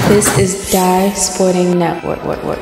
This is Dye Sporting Network.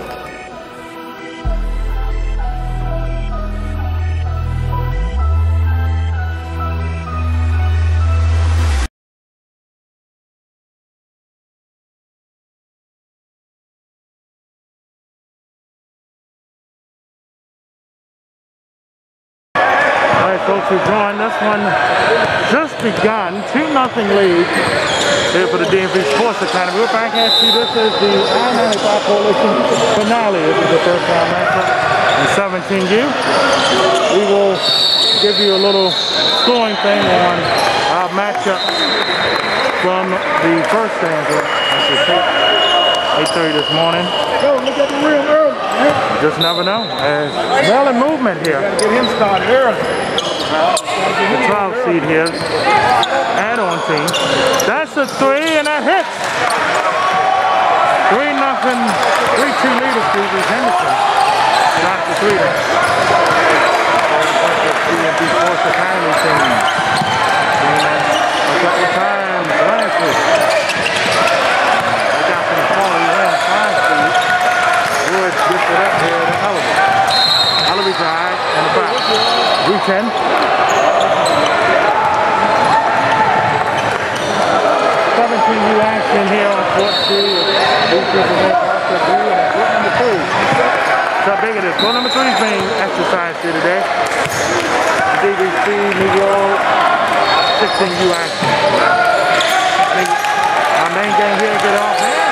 Folks who joined this one just begun, 2-0 lead here for the DMV Sports Academy. We're back at you. This is the I-95 Coalition finale. This is the first round matchup in 17U. We will give you a little scoring thing on our matchup from the first stanza. That's 8:30 this morning. Yo, look at the rim early. Just never know. As Maryland movement here. Gotta get him started early. The 12 seed here, add-on team. That's a 3 and that hits. 3-0, 3-2 leader for Henderson. Not the 3 there. DMV Sports Academy team. A couple of times last week. They got some quality win, 5 seed. Woods gets it up here to Ellaby. Ellaby drive and the foul. Re-10. 17U action here on court 2. Court number 3. So how big it is. Court number 3 is being exercised here today. DVC, New York, 16U action. Our main game here to get off hand.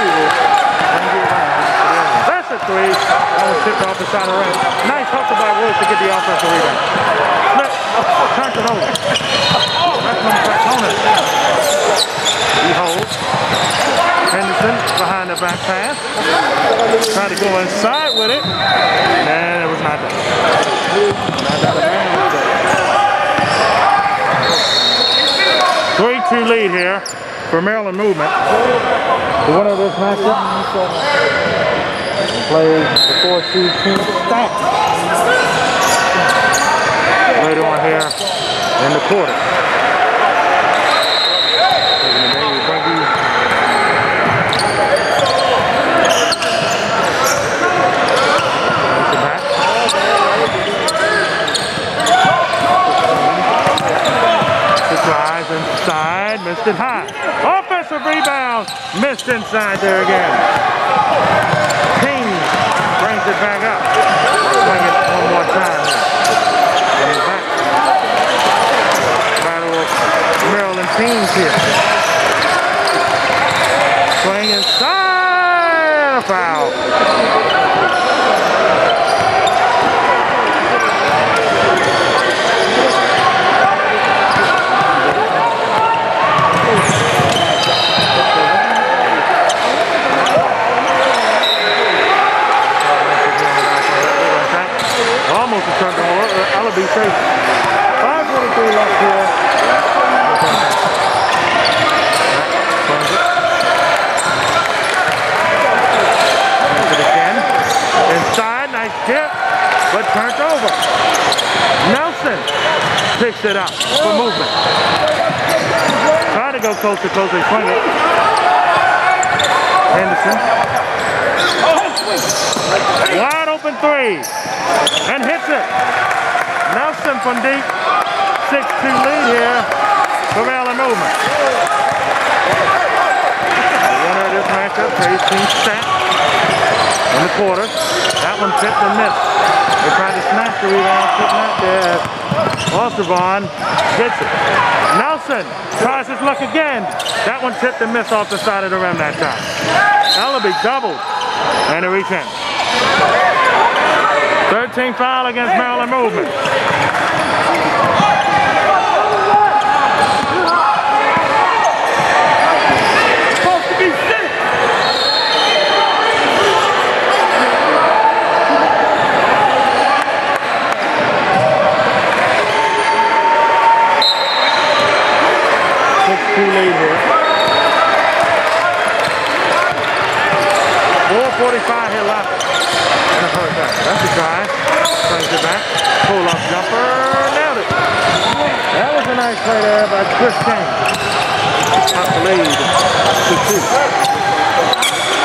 That's a 3. That was tipped off the side of the ring. Nice hustle by Woods to get the offensive rebound. Smith turns it over. That's one for opponent. He holds. Henderson behind the back pass. Tried to go inside with it. And it was not there. Not out of bounds. 3-2 lead here for Maryland movement. The winner of this matchup plays the 4-seed team Stack later on here in the quarter. Drives inside, missed it high. Offensive rebound, missed inside there again. King brings it back up. Swing it one more time. Back. Battle of Maryland teams here. Swing inside, a foul. Almost a turnover. Ellaby safe. 5:43 left here. Again. Inside, nice tip, but turned over. Nelson picks it up for movement. Trying to go close to close, they swing it. Henderson. Wide open 3 and hits it. Nelson from deep. 6-2 lead here for Maryland movement. The winner of this matchup, Team Stack in the quarter. That one tipped and missed. They tried to snatch the rebound, sitting out there. Ostervon gets it. Nelson tries his luck again. That one tipped and missed off the side of the rim that time. Ellaby doubled and a reach in. 13 foul against Maryland movement. Supposed to be 6. Lead here. 4:45 here left. That's a drive. Brings it back. Pull-up jumper. Nailed it. That was a nice play there by Chris King. Up the lead to 2.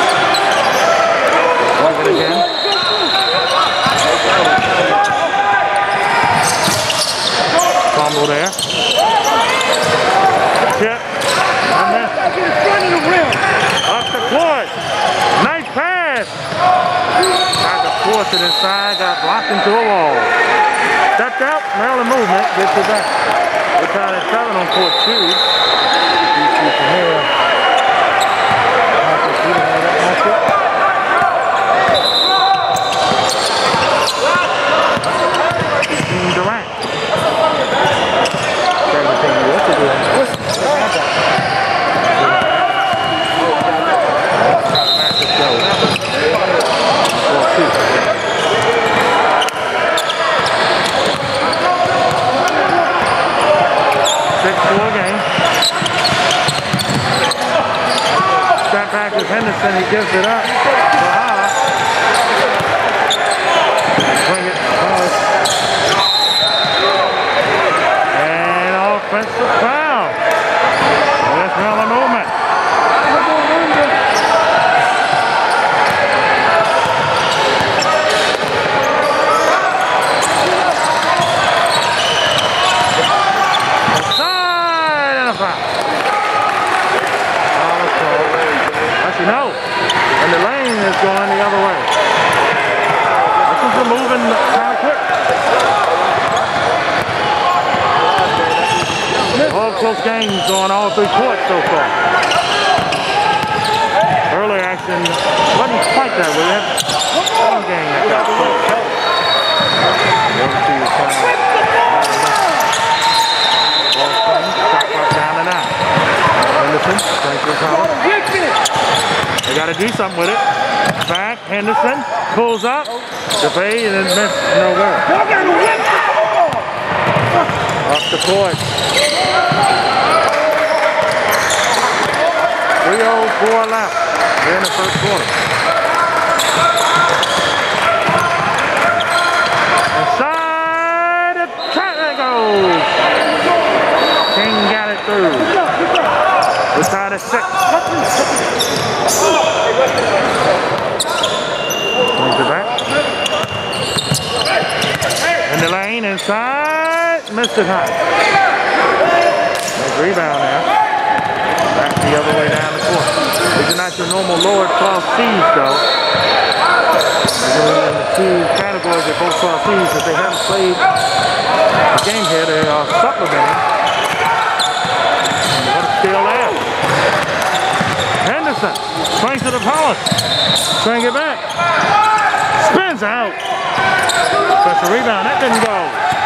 into a wall. Stepped out, Maryland movement, gets it back. We're tied at 7 on court 2. DC Premier. Durant. Step back with Henderson, he gives it up. Bring it close. And offensive foul. That's Maryland movement. Side and a foul. Actually, no. And the lane is going the other way. This is the moving kind of quick. All close games on all 3 courts so far. Earlier action wasn't quite that way. We had one game that got close. Down and out. Henderson, thanks for power. They got to do something with it. Back, Henderson pulls up. DeFay and then missed. No good. Off the court. 3:04 left. We're in the first quarter. Inside the track it goes. King got it through. We're tied at 6. Brings it back. In the lane, inside. Missed it high. Nice rebound now. Back the other way down the court. These are not your normal lower 12 C's though. They're in the 2 categories of both 12 C's. If they haven't played the game here, they are supplementing. What's still there? Henderson swings to the post. Swing it back. Spins out. Special rebound. That didn't go.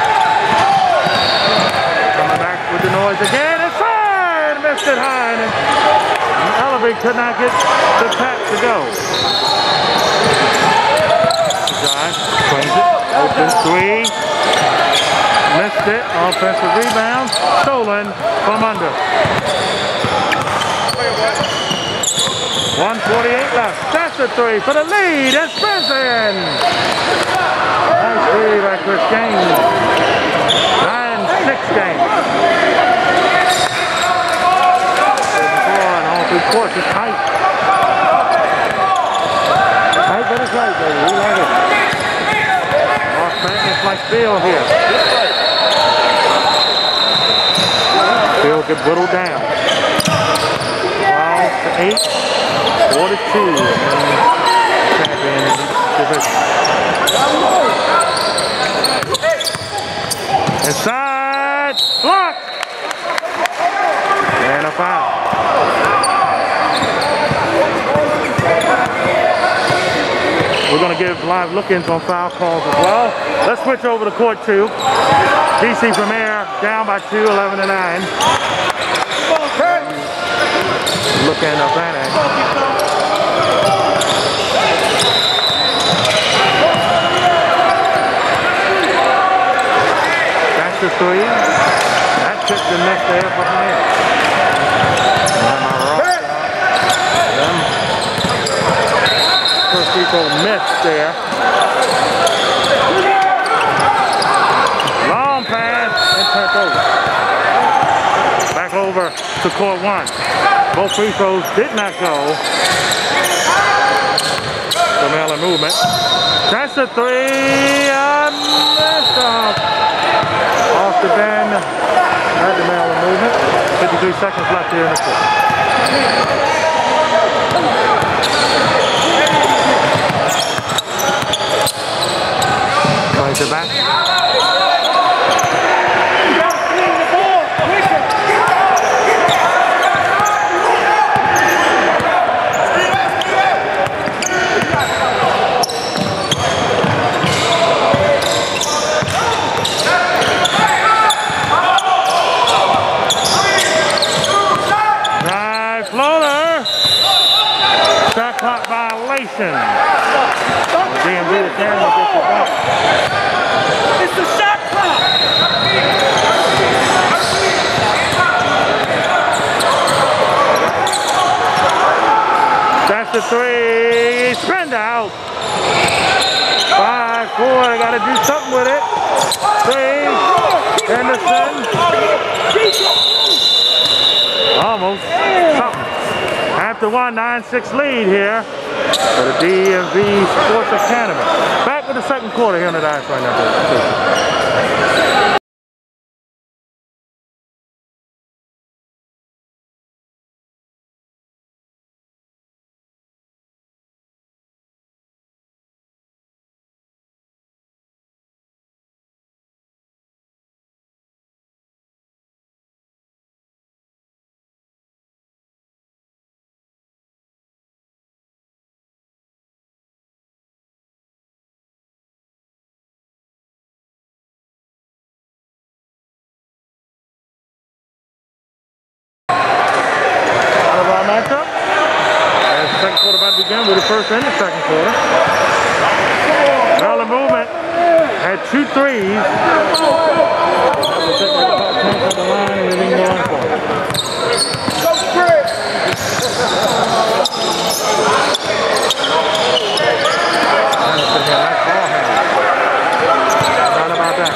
Coming back with the noise again. Inside. Missed it high. And Ellerby could not get the tap to go. Josh swings it. Open 3. Missed it. Offensive rebound. Stolen from under. 1:48 left. That's a 3 for the lead. And spins in. Nice three by Chris Gaines. 9-6 game. And all 3 courts is tight. Tight, but it's right, baby. We like it. Lost it's like Phil here. Phil get whittled down. 12-8. 4-2. Inside. Block. And a foul. We're going to give live look-ins on foul calls as well. Let's switch over to court 2. DC Premier down by 2, 11-9. Looking up that angle. That's the 3. That tipped the net there for him. First people missed there. Long pass and turned over. Back over to court 1. Both free throws did not go. The Maryland movement. That's a 3. Missed off the bend. That's the Maryland movement. 53 seconds left here in the court. Brings it back. Nice floater. Shot clock violation. DMV the camera gets it back. It's the shot clock. That's the three. Spend out. 5-4. They got to do something with it. 3. Henderson. Almost something. After 9-6 lead here for the DMV Sports Academy. Back with the second quarter here on the Dice right now. Matchup. As the second quarter about to begin with the first and the second quarter. Well, the movement had 2 threes. The line and everything going for it. Not about that.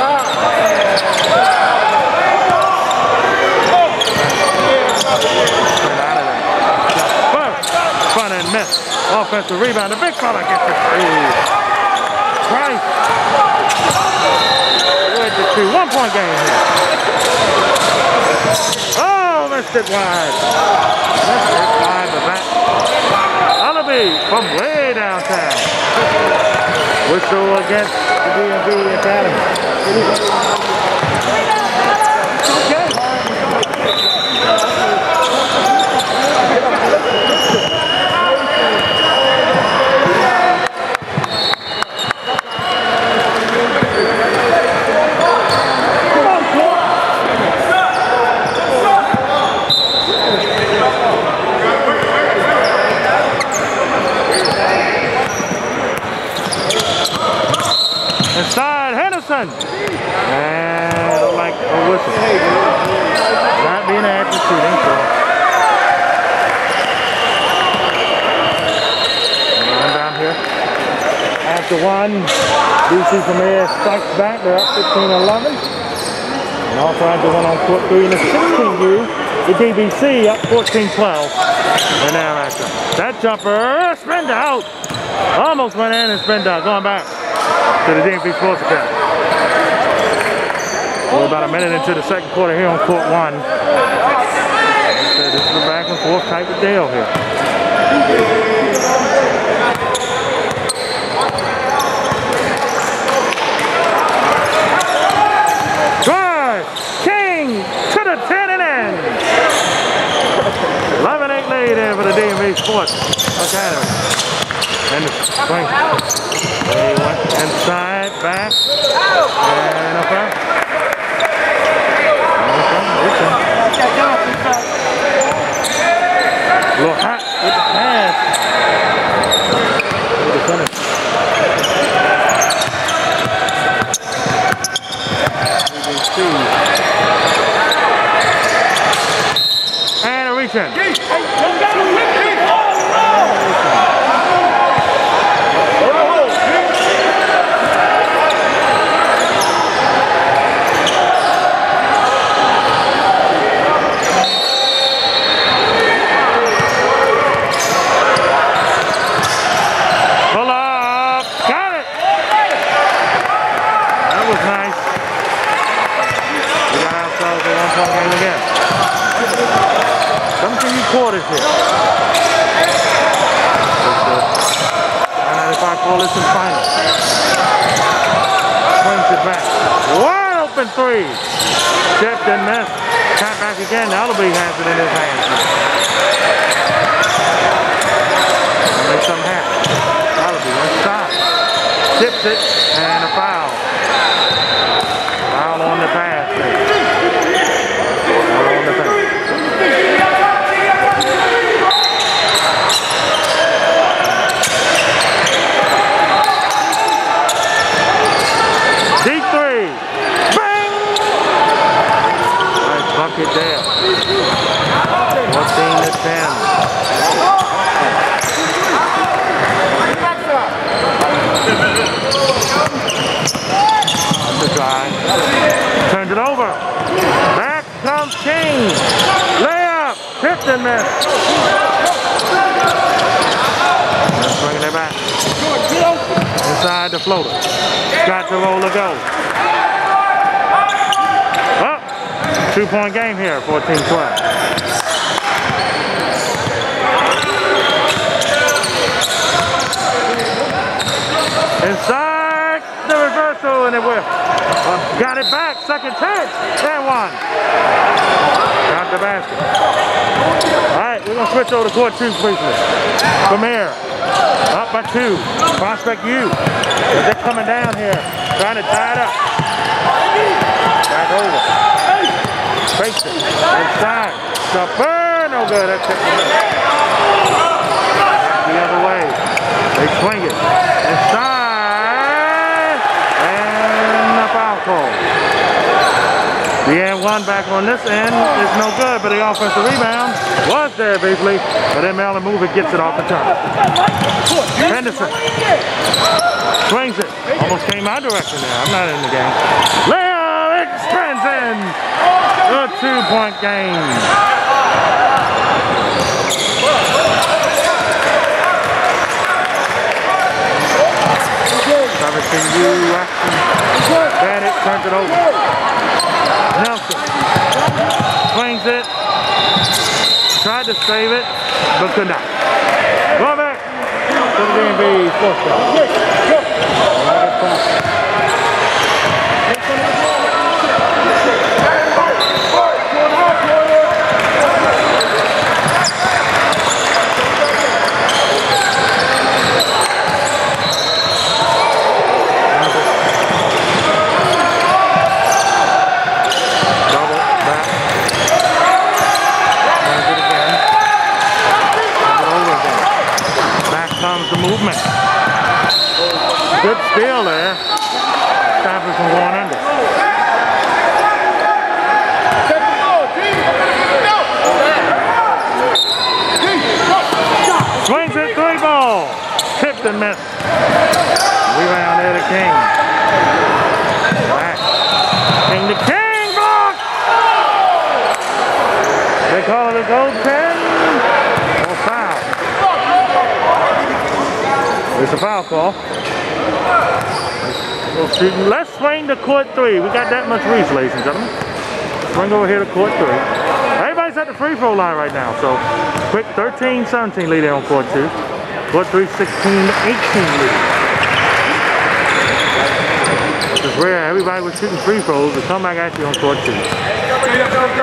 Fun and miss. Offensive rebound. The big fella gets it. Price. With the 2. 1 point game here. Oh, missed it wide. Missed it wide the back. Ullaby from way downtown. Whistle against the DMV Academy. Inside Henderson. And look like a whistle. Not being active shooting. So. Run down here. After 1, DC Premier strikes back. They're up 15-11. And also after 1 on court 3 in the 16U. The DBC up 14-12. And now after that jumper, spin out. Almost went in and spin out. Going back to the DMV Sports Academy. We're about a minute into the second quarter here on court 1. This is a back and forth type of deal here. Drive! King to the 10 and in. 11-8 lead here for the DMV Sports Academy. And the swing. They went inside, back, and up there. A little hot with the pass. With the finish. And a reach in. Quarters here. 995 Coalition Final. Swings it back. Wide open three. Tipped and missed. Tap back again. Allaby has it in his hands. Make something happen. Allaby inside. Tips it and a foul. Foul on the pass. Foul on the pass. D3. Bang! Nice bucket there. 14 to 10. The drive. Turned it over. Back comes King. Layup. Tipped and missed. Just bringing it back. Inside the floater. Got the roll to go. Up. 2-point game here. 14-12. Inside the reversal and it whipped. Got it back, second chance, and one. Got the basket. All right, we're gonna switch over to court two briefly. Premier, up by 2. Prospect U. They're coming down here, trying to tie it up. Back over. Fakes it. Inside. Stopper, no good. That's it. The other way. They swing it. Inside. The and one back on this end is no good, but the offensive rebound was there briefly, but then Maryland move it, gets it off the turn. Henderson swings it, almost came my direction there. I'm not in the game. Leo extends in a 2-point game. U action. Bennett turns it over. Nelson swings it. Tried to save it, but could not. Go back to the D&B Sports movement. Good steal there. Stopping from going under. Swings it, 3-ball. Tipped and missed. Rebound there to King. Back. King to King. Block! They call it a gold 10. Or foul. It's a foul call. Let's swing to court 3. We got that much reach, ladies and gentlemen. Swing over here to court 3. Everybody's at the free throw line right now, so quick 13-17 lead on court 2. Court 3, 16-18 lead. Which is rare. Everybody was shooting free throws to come back at you on court 2. Every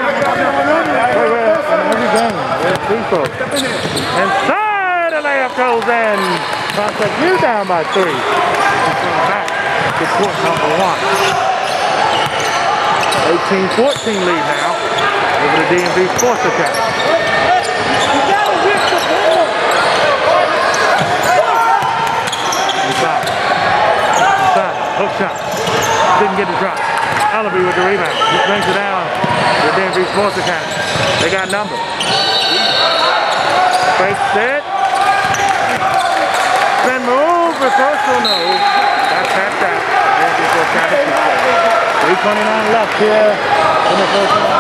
game, there's free throws. Inside, the layup goes in. Prospect U down by 3. Back to court number 1. 18-14 lead now over the D&B Sports Academy. Inside. Hook shot. Didn't get the drop. Allaby with the rebound. He brings it down to the D&B Sports Academy. They got numbers. Fake set. Then move, reversal, no. That's tapped out. 3:29 left here in the first half.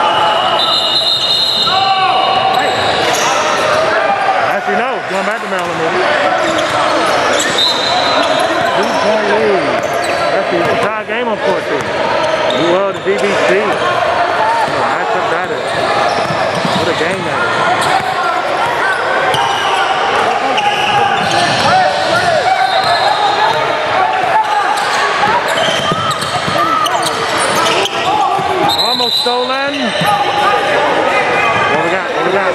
As you know, going back to Maryland. 2-point lead. That's the entire game on court 2. New World to DBC. Nice up that is. What a game that is. after that.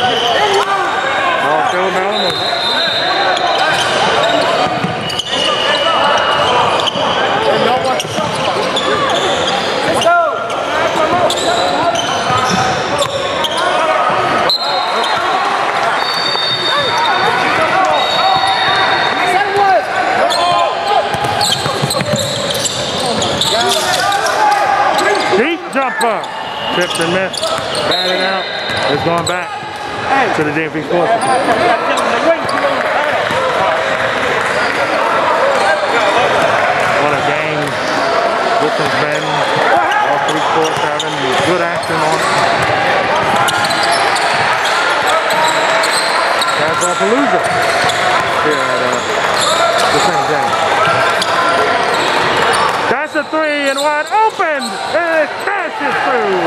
All still Maryland. Let's go. Deep jumper. Tipped and missed. Batted out. It's going back to the DMV Sports. What a game this has been. All three sports having good action on it. Palooza here at the same game. That's a three and wide open, and it crashes through.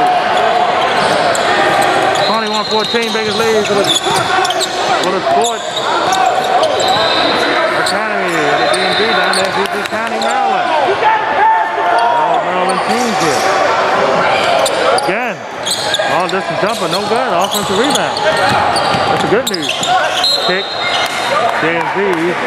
21-14, biggest lead for the Sports Academy of the DMV down there, PG County, Maryland. All Maryland teams here. Again, all distance jumper, no good. Offensive rebound. That's the good news. Kick, DMV.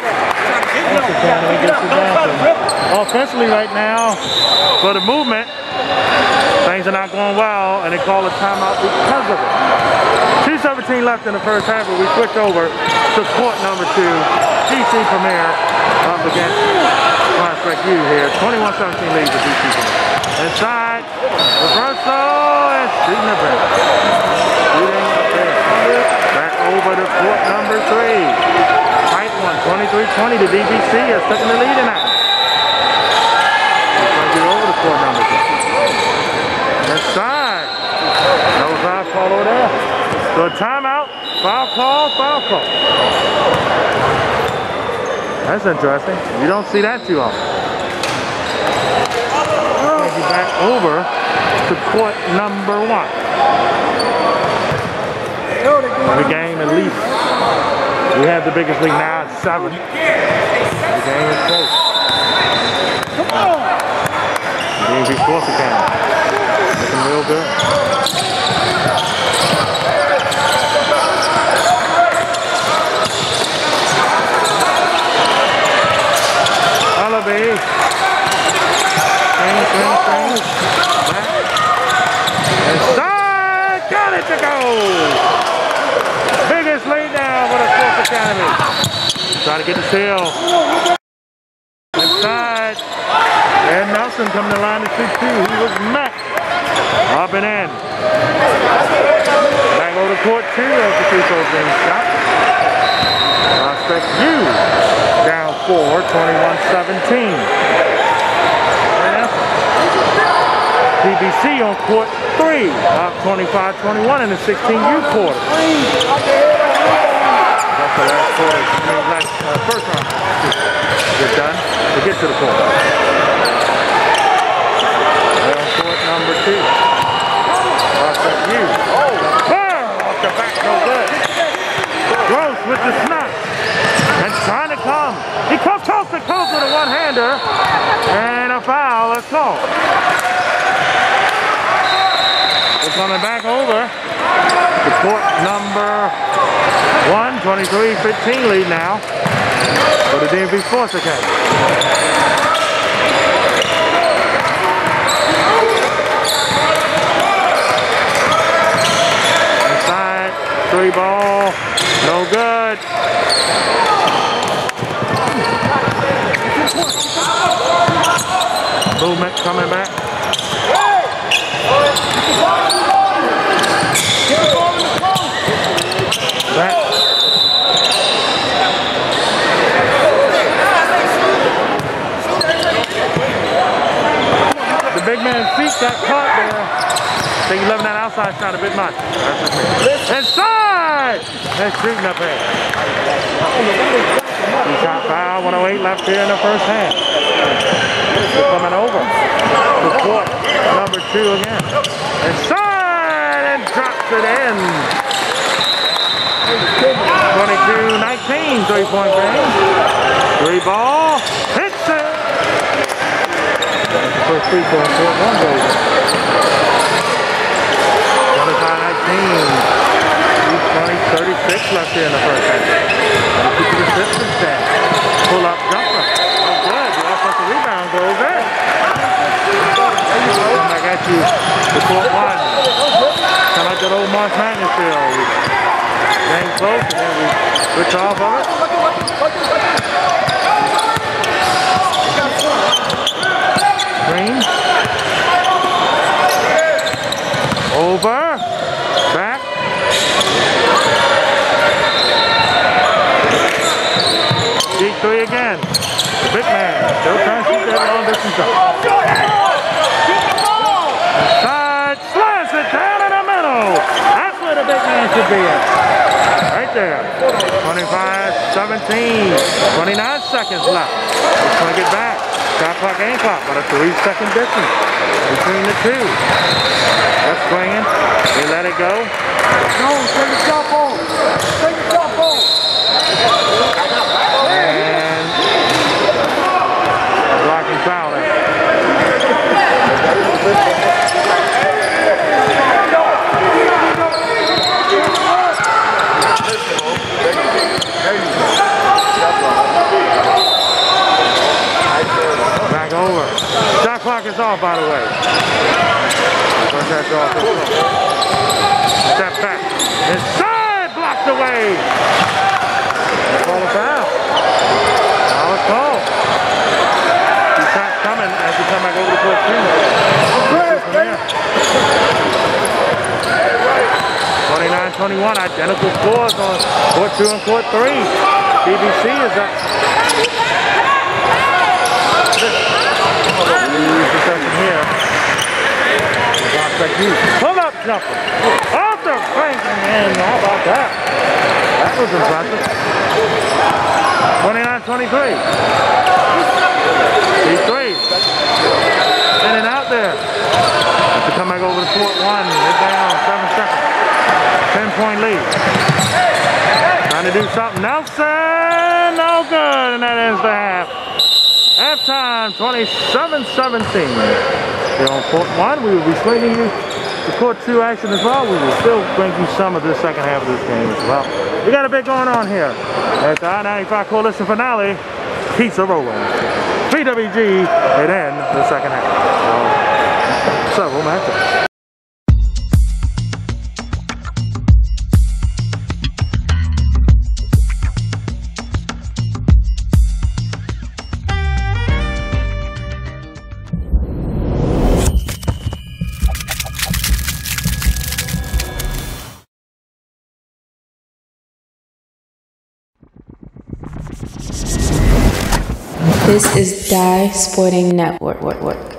Offensively right now, for the movement, things are not going well, and they call a timeout because of it. 2:17 left in the first half, but we switch over to court number 2, DC Premier up against Prospect U here. 21-17 lead for DC Premier. Inside, reversal, and shooting the back. Shooting the back. Back over to court number 3. 23-20 to DBC has taken the lead in that. He's going to get over the court number 2. Inside. No foul call over there. So timeout, foul call. That's interesting. You don't see that too often. Take you back over to court number 1. The game at least. We have the biggest league now at 7. The game is close. Come on! DMV Sports Academy. Looking real good. Hullaby. Swing. Back. Inside. Got it to go! Biggest lead now for the Sports Academy. Try to get the steal. Inside. And Nelson coming to the line to shoot 2. He was met. Up and in. Back over to court 2 as the free throw game shot. Prospect U down 4, 21-17. DBC on court 3, up 25-21 in the 16U quarter. That's the last quarter, first round. Get done to get to the court. They're on court number 2. Prospect U. Off the back, no good. Gross with the snap. And trying to come. He comes coast to coast with a one-hander. And a foul, let's go. Coming back over to court number 1, 23-15 lead now for the DMV Sports Academy. Inside, 3 ball, no good. Movement coming back. The big man's feet got caught there. I think 11 that outside shot a bit much. Inside! That's shooting up here. He shot foul, 108 left here in the first half. They're coming over to court number 2 again. Inside and drops it in. 22-19, 3-point game. 3 ball, hits it. That's the first free throw on court 1 goes. 25-19. minutes left here in the first half. Keep the distance down. Pull up jumper. Oh, good. The offensive rebound goes there. Come back at you. The court one. Kind of like that old March Madness field. Game close, and then we switch off of it. Green. Over. Back. Deep three again. The big man. Still trying to shoot that long distance up. Side slash it down in the middle. That's where the big man should be at. Right there. 25-17. 29 seconds left. Let's swing it back. Shot clock ain't clock, but a 3-second difference between the two. That's swinging. They let it go. No, take the shot ball. Take the shot ball. And blocking foul there. Back over. Shot clock is off, by the way. Step back. Inside, blocked away. Call a foul. Now it's called. Two shots coming as we come back over the court 29-21, identical scores on court 2 and court 3. BBC is up. Here. Pull up jumper. Off the bank, man. How about that? That was impressive. 29-23. D3. In and out there. To come back over to court 1. They're down 7 seconds. 10-point lead. Trying to do something. Nelson. No good. And that ends the half. Halftime, 27-17. Here on court 1, we will be swinging you the court 2 action as well. We will still bring you some of the second half of this game as well. We got a bit going on here. At the I-95 Coalition finale, keeps a rolling. 3WG, it ends the second half. Several matchups. This is Dye Sporting Network.